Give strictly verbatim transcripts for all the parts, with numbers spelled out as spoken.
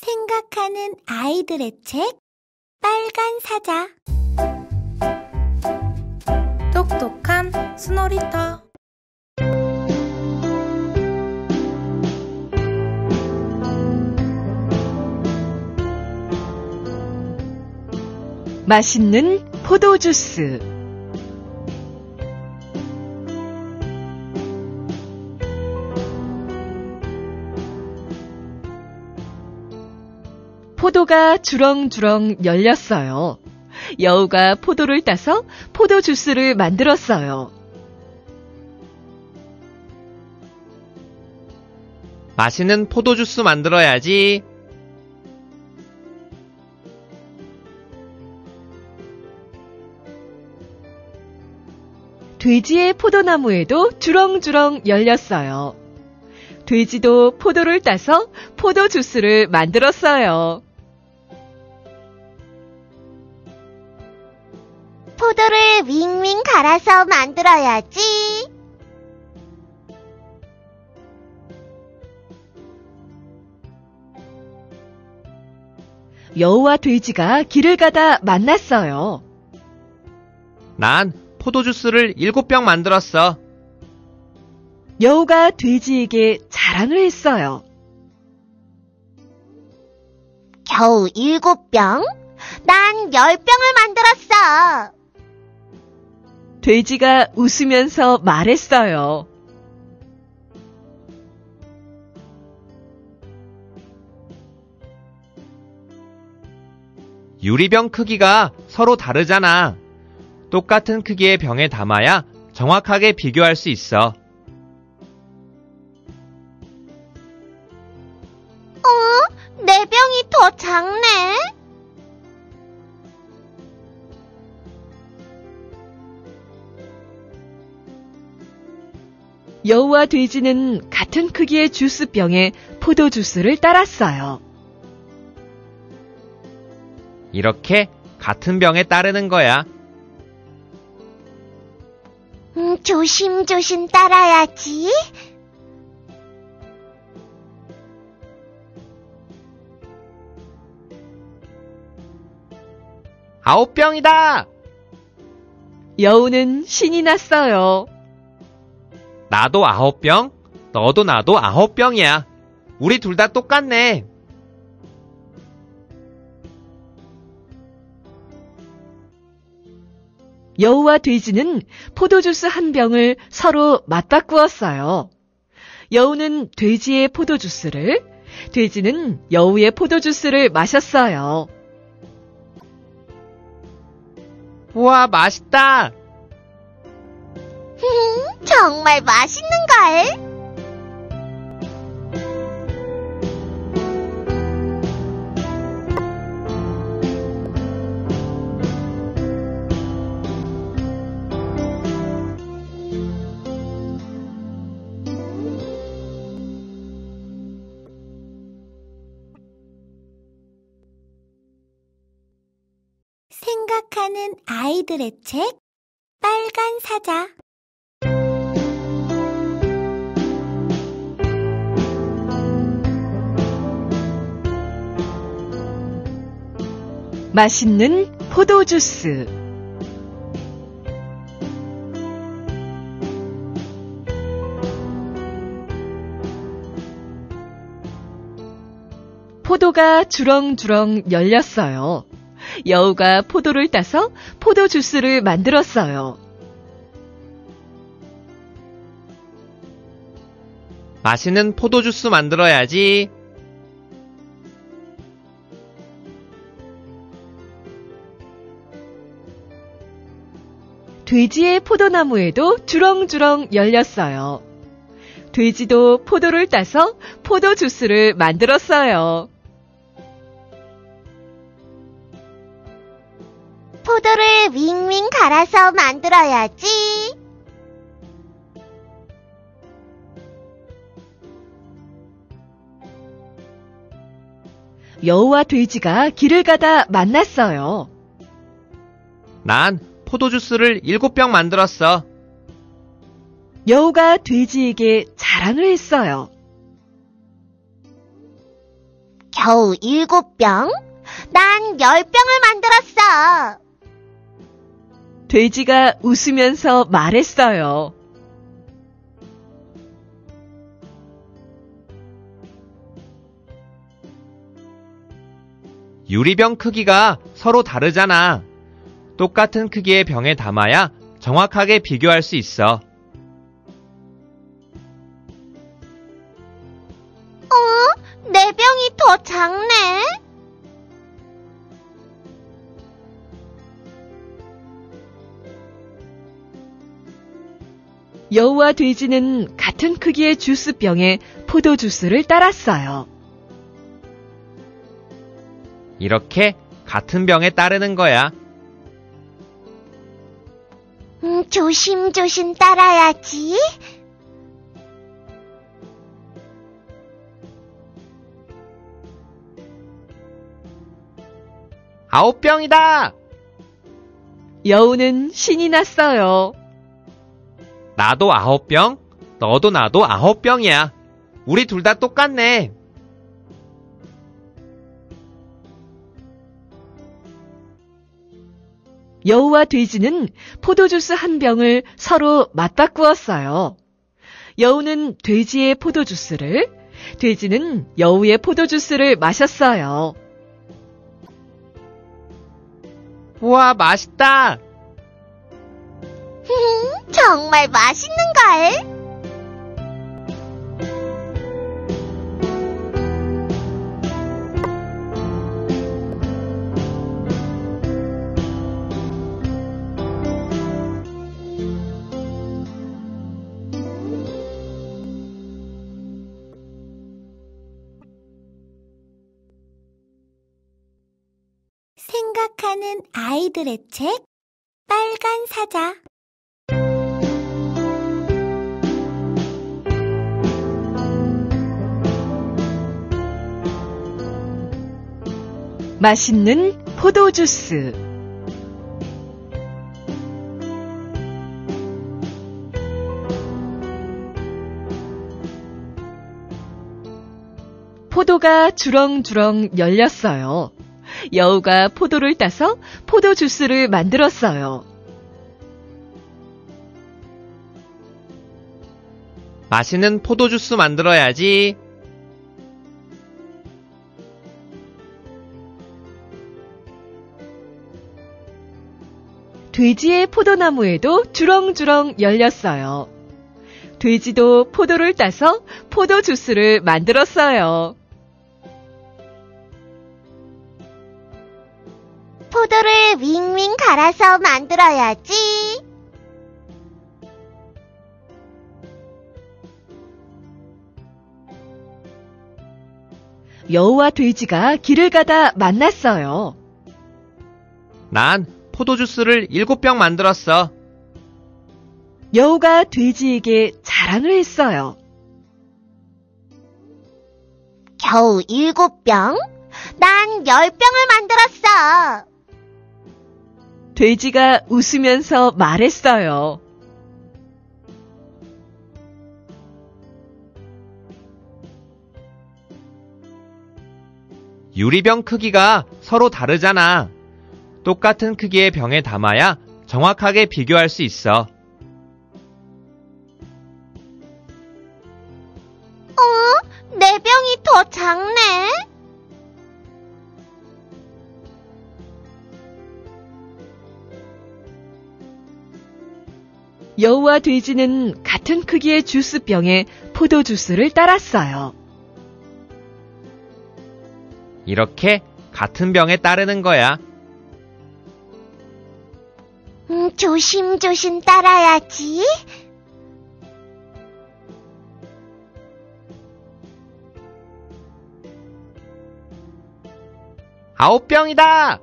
생각하는 아이들의 책 빨간 사자. 똑똑한 스놀이터. 맛있는 포도주스. 포도가 주렁주렁 열렸어요. 여우가 포도를 따서 포도주스를 만들었어요. 맛있는 포도주스 만들어야지. 돼지의 포도나무에도 주렁주렁 열렸어요. 돼지도 포도를 따서 포도주스를 만들었어요. 포도를 윙윙 갈아서 만들어야지. 여우와 돼지가 길을 가다 만났어요. 난 포도주스를 일곱 병 만들었어. 여우가 돼지에게 자랑을 했어요. 겨우 일곱 병? 난 열 병을 만들었어. 돼지가 웃으면서 말했어요. 유리병 크기가 서로 다르잖아. 똑같은 크기의 병에 담아야 정확하게 비교할 수 있어. 어? 내 병이 더 작네? 여우와 돼지는 같은 크기의 주스병에 포도주스를 따랐어요. 이렇게 같은 병에 따르는 거야. 음, 조심조심 따라야지. 아홉 병이다! 여우는 신이 났어요. 나도 아홉 병, 너도 나도 아홉 병이야. 우리 둘 다 똑같네. 여우와 돼지는 포도주스 한 병을 서로 맞바꾸었어요. 여우는 돼지의 포도주스를, 돼지는 여우의 포도주스를 마셨어요. 우와, 맛있다! 정말 맛있는걸? 생각하는 아이들의 책 빨간 사자. 맛있는 포도주스. 포도가 주렁주렁 열렸어요. 여우가 포도를 따서 포도주스를 만들었어요. 맛있는 포도주스 만들어야지. 돼지의 포도나무에도 주렁주렁 열렸어요. 돼지도 포도를 따서 포도주스를 만들었어요. 포도를 윙윙 갈아서 만들어야지. 여우와 돼지가 길을 가다 만났어요. 난 포도주스를 일곱 병 만들었어. 여우가 돼지에게 자랑을 했어요. 겨우 일곱 병? 난 열 병을 만들었어. 돼지가 웃으면서 말했어요. 유리병 크기가 서로 다르잖아. 똑같은 크기의 병에 담아야 정확하게 비교할 수 있어. 어? 내 병이 더 작네? 여우와 돼지는 같은 크기의 주스병에 포도 주스를 따랐어요. 이렇게 같은 병에 따르는 거야. 음, 조심조심 따라야지. 아홉 병이다! 여우는 신이 났어요. 나도 아홉 병, 너도 나도 아홉 병이야. 우리 둘 다 똑같네. 여우와 돼지는 포도주스 한 병을 서로 맞바꾸었어요. 여우는 돼지의 포도주스를, 돼지는 여우의 포도주스를 마셨어요. 우와, 맛있다! 정말 맛있는걸? 생각하는 아이들의 책 빨간 사자. 맛있는 포도주스. 포도가 주렁주렁 열렸어요. 여우가 포도를 따서 포도주스를 만들었어요. 맛있는 포도주스 만들어야지. 돼지의 포도나무에도 주렁주렁 열렸어요. 돼지도 포도를 따서 포도주스를 만들었어요. 포도를 윙윙 갈아서 만들어야지. 여우와 돼지가 길을 가다 만났어요. 난 포도주스를 일곱 병 만들었어. 여우가 돼지에게 자랑을 했어요. 겨우 일곱 병? 난 열 병을 만들었어. 돼지가 웃으면서 말했어요. 유리병 크기가 서로 다르잖아. 똑같은 크기의 병에 담아야 정확하게 비교할 수 있어. 어? 내 병이 더 작네? 여우와 돼지는 같은 크기의 주스병에 포도주스를 따랐어요. 이렇게 같은 병에 따르는 거야. 음, 조심조심 따라야지. 아홉 병이다!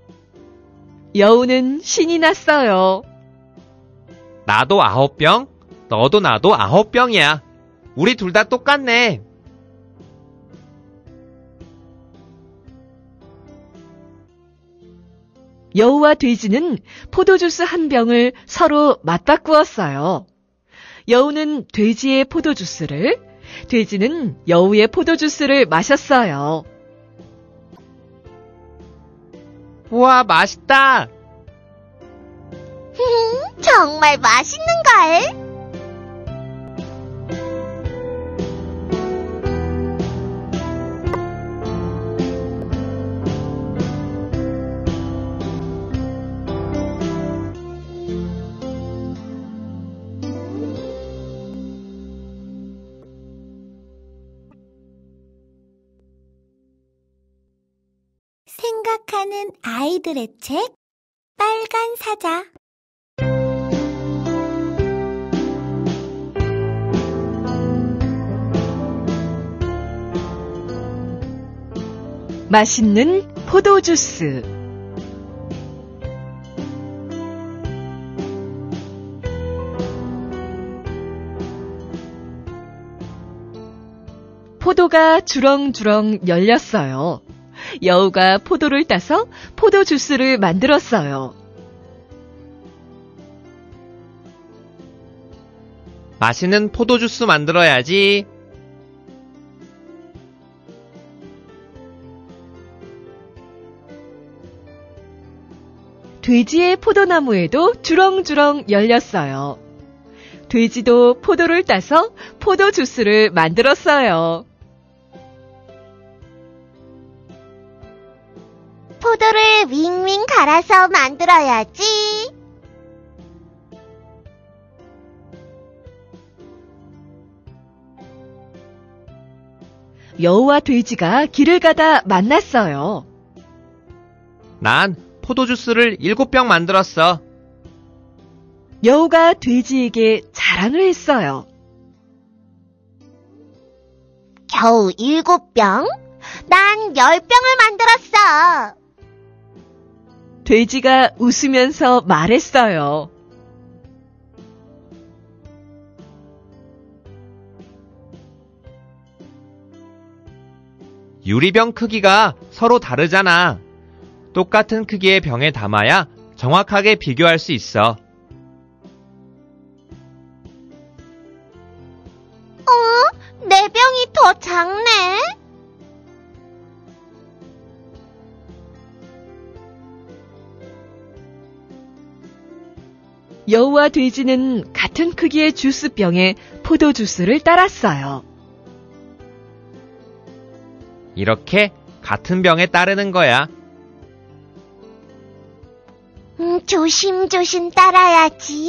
여우는 신이 났어요. 나도 아홉 병, 너도 나도 아홉 병이야. 우리 둘 다 똑같네. 여우와 돼지는 포도주스 한 병을 서로 맞바꾸었어요. 여우는 돼지의 포도주스를, 돼지는 여우의 포도주스를 마셨어요. 우와, 맛있다! 정말 맛있는걸? 생각하는 아이들의 책 빨간 사자. 맛있는 포도주스. 포도가 주렁주렁 열렸어요. 여우가 포도를 따서 포도주스를 만들었어요. 맛있는 포도주스 만들어야지. 돼지의 포도나무에도 주렁주렁 열렸어요. 돼지도 포도를 따서 포도주스를 만들었어요. 포도를 윙윙 갈아서 만들어야지. 여우와 돼지가 길을 가다 만났어요. 난 포도주스를 일곱 병 만들었어. 여우가 돼지에게 자랑을 했어요. 겨우 일곱 병? 난 열 병을 만들었어. 돼지가 웃으면서 말했어요. 유리병 크기가 서로 다르잖아. 똑같은 크기의 병에 담아야 정확하게 비교할 수 있어. 어? 내 병이 더 작네? 여우와 돼지는 같은 크기의 주스병에 포도주스를 따랐어요. 이렇게 같은 병에 따르는 거야. 음, 조심조심 따라야지.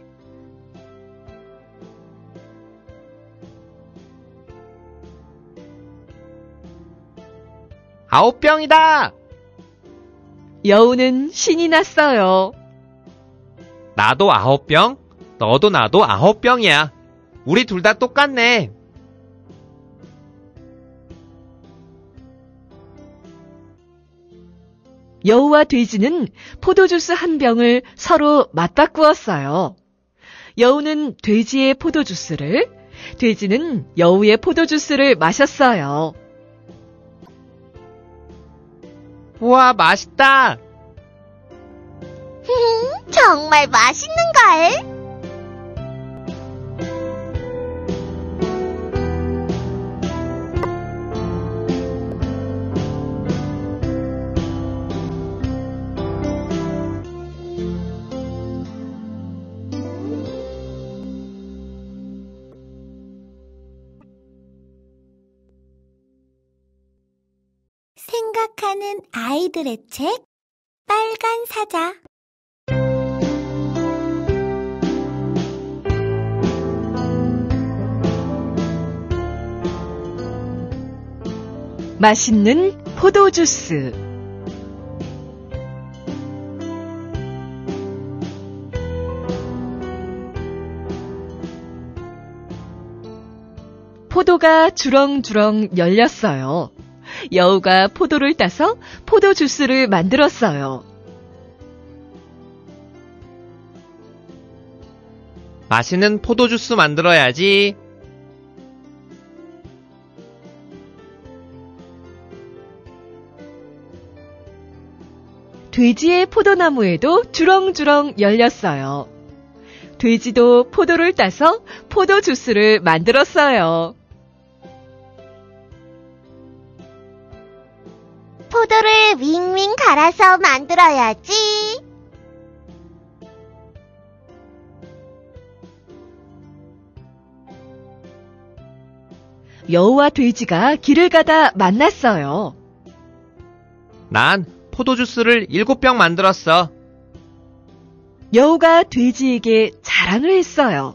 아홉 병이다! 여우는 신이 났어요. 나도 아홉 병, 너도 나도 아홉 병이야. 우리 둘 다 똑같네. 여우와 돼지는 포도주스 한 병을 서로 맞바꾸었어요. 여우는 돼지의 포도주스를, 돼지는 여우의 포도주스를 마셨어요. 우와, 맛있다! 정말 맛있는걸? 생각하는 아이들의 책 빨간 사자. 맛있는 포도주스. 포도가 주렁주렁 열렸어요. 여우가 포도를 따서 포도주스를 만들었어요. 맛있는 포도주스 만들어야지. 돼지의 포도나무에도 주렁주렁 열렸어요. 돼지도 포도를 따서 포도주스를 만들었어요. 포도를 윙윙 갈아서 만들어야지. 여우와 돼지가 길을 가다 만났어요. 난 포도주스를 일곱 병 만들었어. 여우가 돼지에게 자랑을 했어요.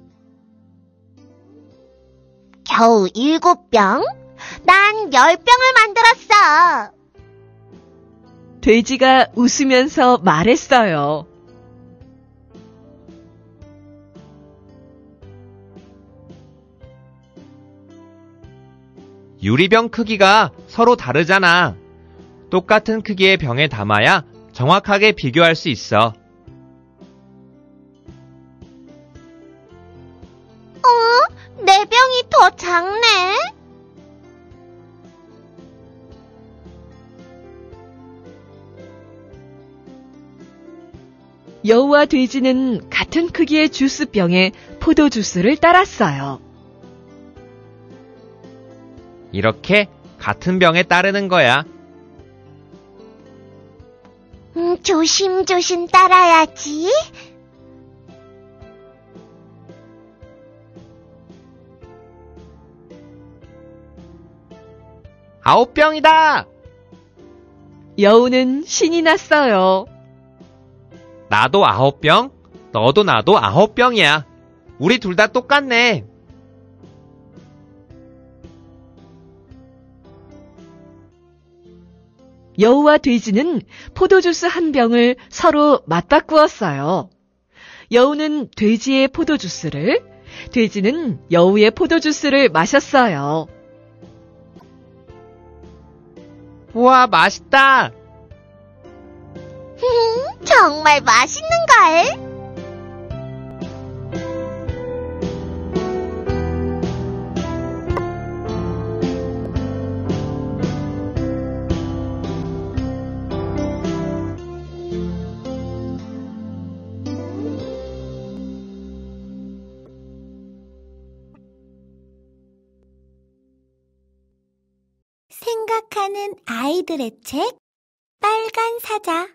겨우 일곱 병? 난 열 병을 만들었어. 돼지가 웃으면서 말했어요. 유리병 크기가 서로 다르잖아. 똑같은 크기의 병에 담아야 정확하게 비교할 수 있어. 어? 내 병이 더 작네? 여우와 돼지는 같은 크기의 주스병에 포도주스를 따랐어요. 이렇게 같은 병에 따르는 거야. 음, 조심조심 따라야지. 아홉 병이다! 여우는 신이 났어요. 나도 아홉 병, 너도 나도 아홉 병이야. 우리 둘 다 똑같네. 여우와 돼지는 포도주스 한 병을 서로 맞바꾸었어요. 여우는 돼지의 포도주스를, 돼지는 여우의 포도주스를 마셨어요. 우와, 맛있다! 정말 맛있는걸? 생각하는 아이들의 책 빨간 사자.